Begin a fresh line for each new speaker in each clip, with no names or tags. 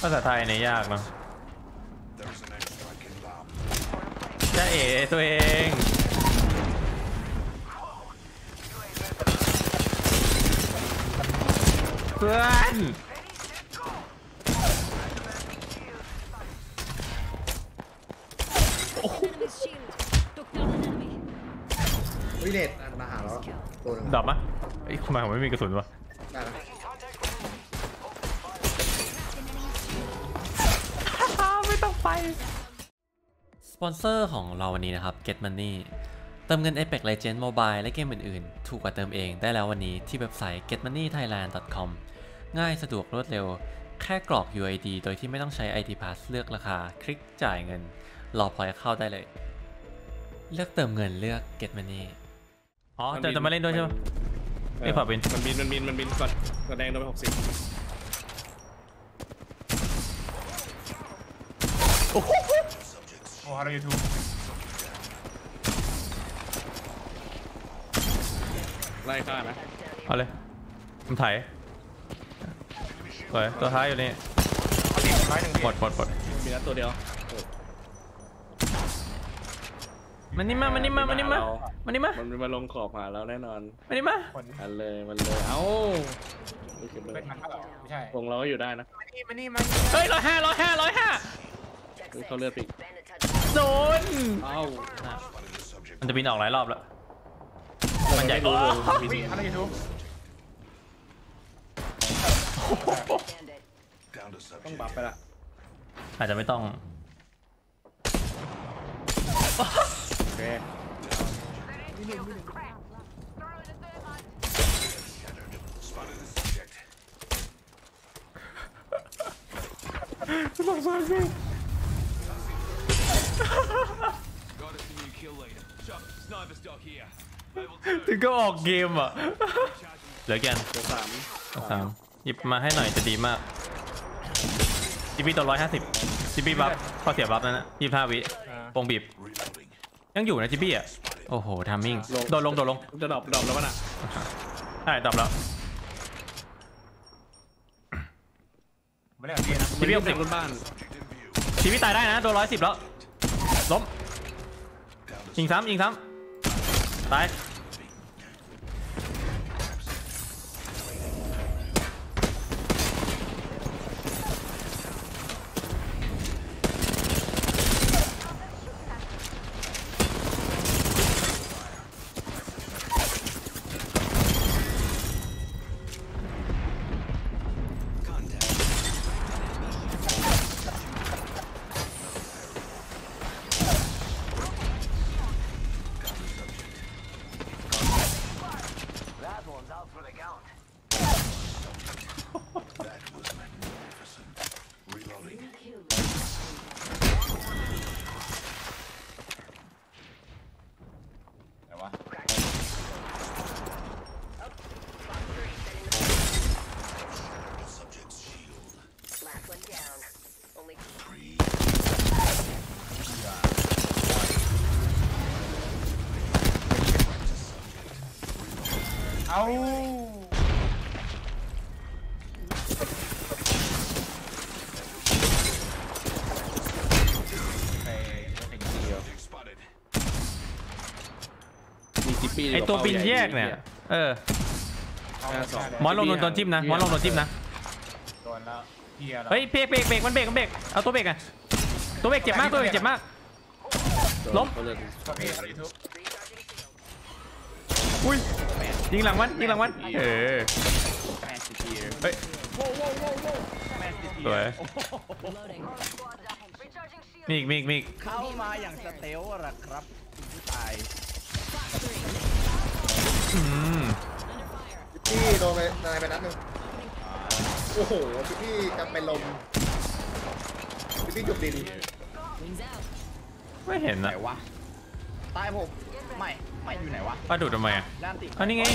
ภาษาไทยเนี่ยยากเนาะจะเอ๋ตัวเองเพื่อน
วิเดตมาหาแล้วตัวนึง
ดับมะไอ้ทำไมผมไม่มีกระสุนวะ
ได้ไหม
ไม่ต้องไปสปอนเซอร์ของเราวันนี้นะครับ Get Money เติมเงิน Apex Legends Mobile และเกมอื่นๆถูกกว่าเติมเองได้แล้ววันนี้ที่เว็บไซต์ getmoneythailand.com ง่ายสะดวกรวดเร็วแค่กรอก UID โดยที่ไม่ต้องใช้ ID Pass เลือกราคาคลิกจ่ายเงินรอพอยต์เข้าได้เลยเลือกเติมเงินเลือก Get Money อ๋อจะมาเล่นด้วยใช่ไหมไอ้ผับบิน
มันบินก่อนแสดงโดนไป60
โอ้โห
อะไรยูทูบ
ไล่ฆ่านะ
เอาเลยผมถ่ายสวยตัวท้ายอยู่นี่หมด
มีนัดตัวเดียว
มันนี่มามัน
มาลงขอบหาแล้วแน่นอน
มันนี่มา
มันเลยเอ้า
ไม่ใช่
วงเราก็อยู่ได้นะ
มา
เฮ้ย105
เขาเลือกปิก
โดน
เอ้า
มันจะบินออกหลายรอบแล้วมันใหญ่กว่า
อะไรยูทูบ
ต้องบัฟไปละ
อาจจะไม่ต้อง
โอเค
สงสารพี่ถึงก็ออกเกมอ่ะเหลือแกน3หยิบมาให้หน่อยจะดีมากจีบีตัว150จีบีบัฟข้อเสียบัฟนั่นนะ25 วิวงบีบยังอยู่นะจีบีอ่ะโอ้โหทัมมิ่งโดนลง
จะดรอปแล้วป่ะน่ะ
ใช่ดรอปแล้ว
ไม่ได้กับพี่นะ
จีบี
60บนบ้าน
จีบีตายได้นะโดน110แล้วล้มยิงซ้ำตาย
เอา
ไอตัวบินแยกเนี่ยมอนลงโดนจิ้มนะโดนแล้วเฮ้ยเบรกมันเบรกเอาตัวเบรกอ่ะตัวเบรกเจ็บมากล้มอุ้ยยิงหลังมันเฮ้ยสวยมีอีก
เข้ามาอย่างสเตลล่ะครับผู้ตาย
พี่โดนไปนัดนึงโอ้โหพี่กำไปลมพี่จุดดิน
ไม่เห็นนะ
วะตายผมไม่อยู่ไหนวะ
ป้าดูดทำไมอ่ะอันนี้ไง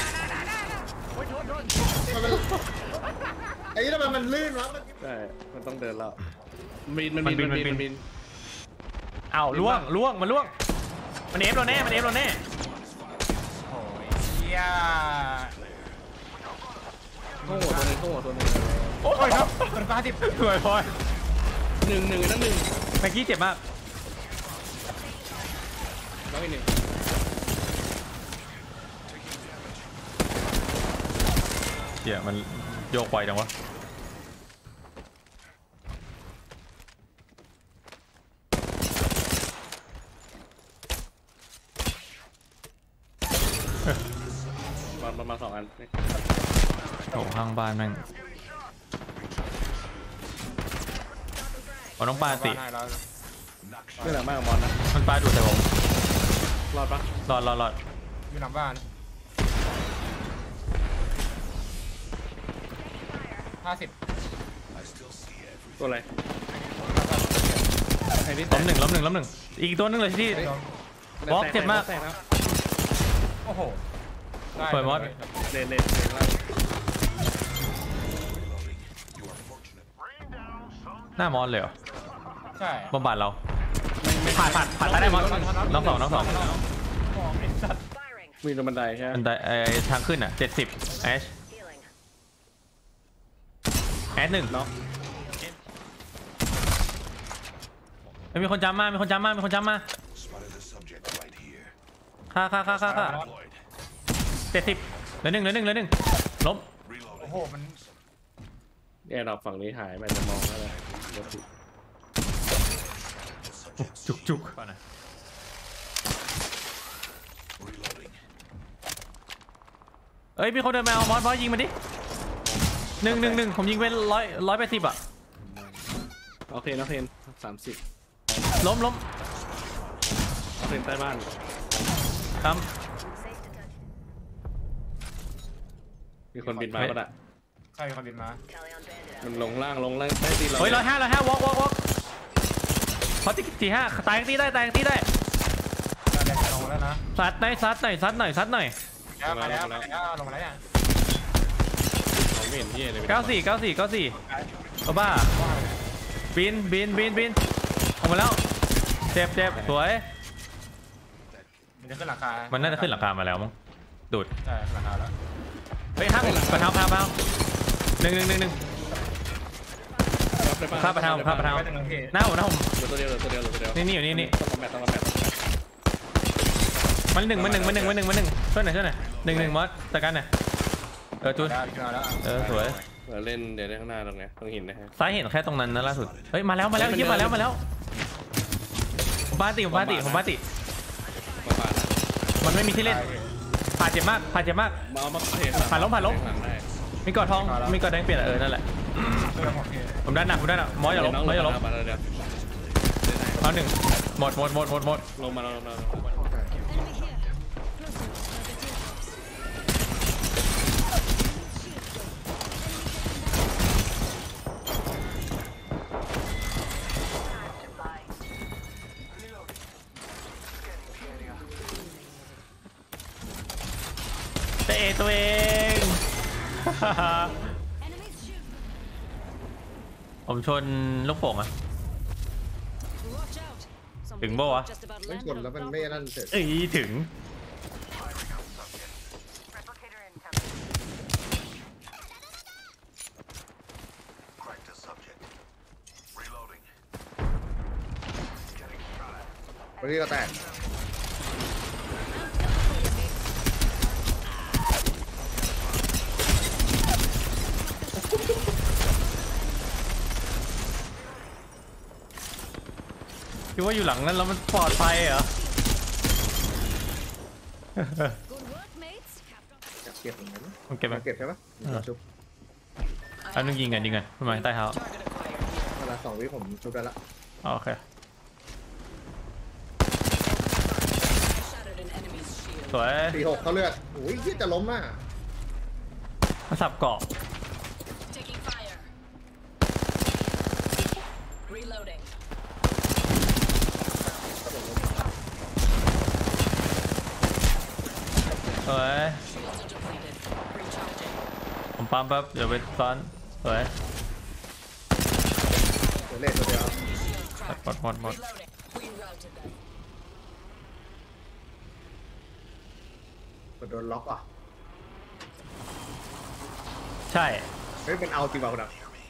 ไอ้นี่ทำไมมันลื่นวะ
ใช่มันต้องเดินแล้วมันบิน
อ้าวล่วงมันเอฟเราแน่
โอ้ยเฮีย
โง่ตัวนึง
โอ้ยครับเป็น50
สวยพอย
หนึ่งนั่นหนึ่ง
เมื่อกี้เจ็บมาก
แล้วอีกหนึ่ง
เดี๋ยวมันโยกไวจังวะ
มา2 อัน
โอ้ข้างบ้านแม่งเอาน้องปลาสิ
ให้แล้ว
ไม่หลังมากกับมอนนะ
มันปลาดูดใส่ผม
รอดปะ
รอด
อยู่หลังบ้าน50
ตัวอะไรไอ้นี่
ล้มหนึ่งอีกตัวหนึงเลยที่ บล็อกเจ็บมาก
แตกแล้ว
โอ้โหได้
เปิดมอส
เลนแล้ว
หน้ามอสเลยเหรอ
ใช่
บำบัดเราผ่านได้มอสน้องสอง
ไอ้สัตว์
มีตรงบันไดใช่ไหม
มันได้ทางขึ้นอ่ะ70แอช1เนาะมีคนจำมาฆ่า70เหลือหนึ่งล้ม
โอ้โหมัน
แอร์ดรอปฝั่งนี้หายไปจะมองอะไร
จุกก่อนนะเอ้ยมีคนเดินมาเอามอสยิงมันดิหนึ่งผมยิงไป180อ่ะ
โอเคนะเพน30
ล้ม
เพนใต้บ้าน
ครับ
มีคนบินมาปะน่ะ
ใครเป็นคนบินมา
มันลงล่างใต้ตีนเรา
เฮ้ย105วอล์กพอตี5ตายตีได้
ได้ลงแล้วนะ
ซัดหน่อย
แล้วมาแล้วลงมาแล้วเนี่ย
เราไม่เห็นที่เลย
94เอาบ้าบินออกมาแล้วเจ็บสวย
มันจะขึ้นราคา
มันน่าจะขึ้นหลังคามาแล้วมั้งดูด
ใช่ราคาแล้ว
เฮ้ยห้ามประทาว1ข้าประทาวหน้าผม
เหลือตัวเดียว
นี่อยู่นี่
ต้องคอมแบท
มันหนึ่งช่วยหน่อย1มอสจัดการหน่อยจุด
แล้ว
สวย
เราเล่นเดี๋ยวได้ข้างหน้าตรงนี้ต้องหินนะฮะ
ซ้ายเห็นแค่ตรงนั้นนะล่าสุดเฮ้ยมาแล้วยิบมาแล้วผมปาติ
มาบ้าน
มันไม่มีที่เล่นผ่าเจ็บมาก
มาเอามาเท
ผ่านล้ม
ได้
มีกอดทองมีกอดแดงเปลี่ยนนั่นแหละผมด้านหนักมอสอย่าล้มเอาหนึ่งหมด
ลงมา
เตะตัวเองผมชนลูกโป่งอะถึงบ่วะ
ไม่ชนแล้วมันไม่นั่นเสร็จ
ถึง
วันนี้ก็แตก
คิดว่าอยู่หลังนั้นแล้วมันปลอดภัยเหรอ
เก็บเหมือนกัน
มันเก็บไหม
เก็บใช่ปะชุบ
อันนึงยิงกันทำไมใต้เท้า
เวลา2 วิผมชุบได้ละ
โอเคสวย
46เขาเลือดโอ้ยที่จะล้มอ่ะ
มันสับเกาะสวยผมปั๊มแป๊บเดี๋ยวไปซ้อนสวย
เดี๋ยวเล่นตัวเดียว
หมด
โดนล็อกอ่ะ
ใช่
เฮ้ยมันเอาจริงเปล่าคุณอ่ะ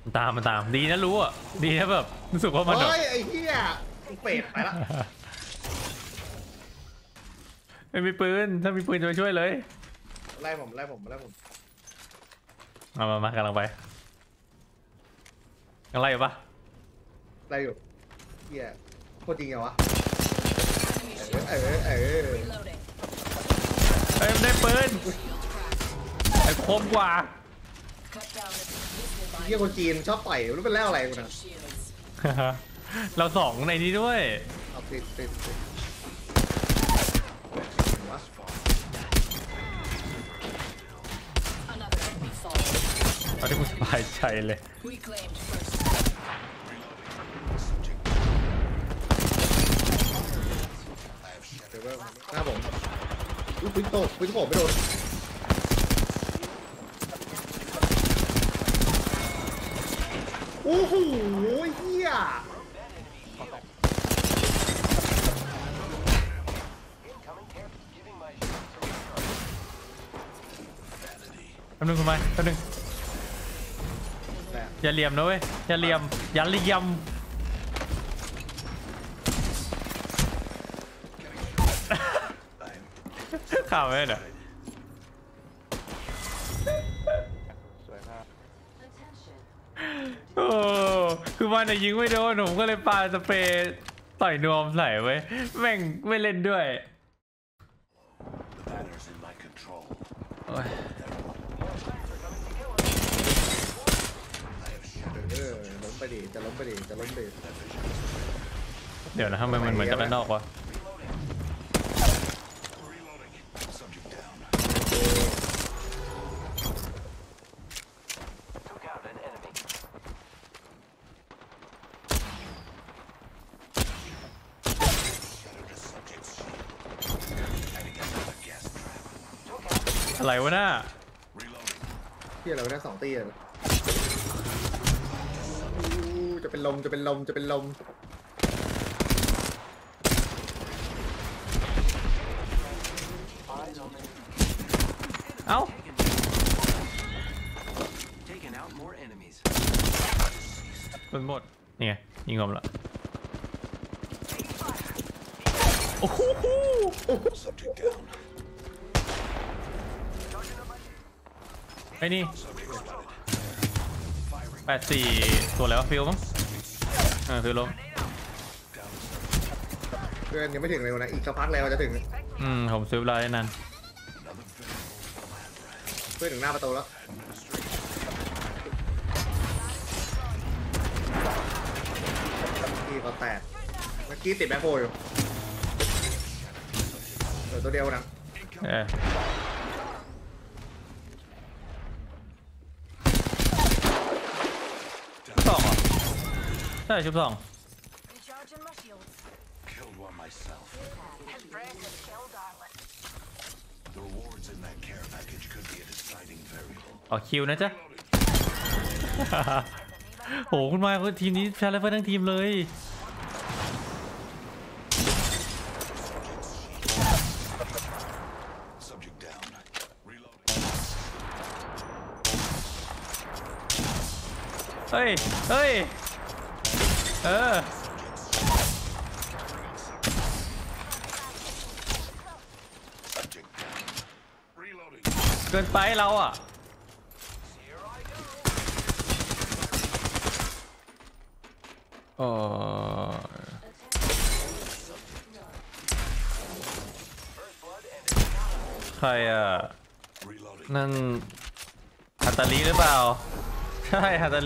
มันตามดีนะรู้อ่ะดีนะแบบรู้สึกว่ามันแบบ
เฮ้ยไอ้เหี้ยเป็ดไปละ
ไม่มีปืนถ้ามีปืนจะไปช่วยเลย
ไล่ผม
มากำลังไปกำลังไล่อยู่ปะ
ไล่อยู่เหี้ยโคตรจริงเหรอวะเออ
เฮ้ยมันได้ปืนไอ้คมกว่า
เหี้ยคนจีนชอบต่อยรู้เป็นแล้วอะไรกูนะ
เราสองในนี้ด้วย
เอาติดวะ
เอาที่กูสบายใจเลย
เดี๋ยวหน้าผมอุ้ยปืนโผล่ไม่โดนโอ้โหเหี้ย
แป๊บนึงคุณไม้แป๊บนึงอย่าเหลี่ยมนะเว้ยอย่าเหลี่ยมข่าวไหมเนี่ยโอ้คือมันยิงไม่โดนผมก็เลยปาสเปรย์ต่อยนวมใส่ไว้แม่งไม่เล่นด้วยโอ้ย
ล้มไปดิจะล้มไปดิ
เดี๋ยวนะทำไมมันเหมือนจะไปนอกวะอะไรวะน่า
เหี้ยอะไรวะเนี่ย2 ตีเลยจะเป็นลม
เอ้าเป็นหมดนี่ไงยิงผมละโอ้โหไอ้นี่84ตัวอะไรวะฟิลมั้งฟิลลง
เพื่อนยังไม่ถึงเลยนะอีกสักพักแล้วจะถึง
ผมซื้อเวลาได้นาน
เพื่อนถึงหน้าประตูแล้วที่เขาแตกเมื่อกี้ติดแบ็คโฮอยู่ตัวเดียวนะ
ชุบสองเหรอใช่ชุบสอง อ๋อคิวนะจ๊ะ โหคุณมาทีมนี้ชาเลฟเฟอร์ทั้งทีมเลยเฮ้ยเกินไปเราอ่ะใครอ่ะนั่นฮัตตาลีหรือเปล่าใช่ฮัตตาลี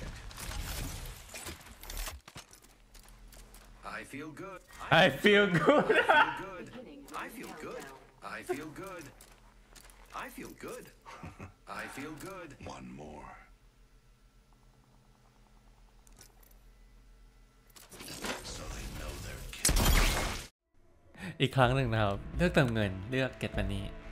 I feel good.
I feel good.
I feel good. I feel good. I feel good. I feel good. One more. So they know they're killing.
อีกครั้งหนึ่งนะครับเลือกเติมเงินเลือก Get Money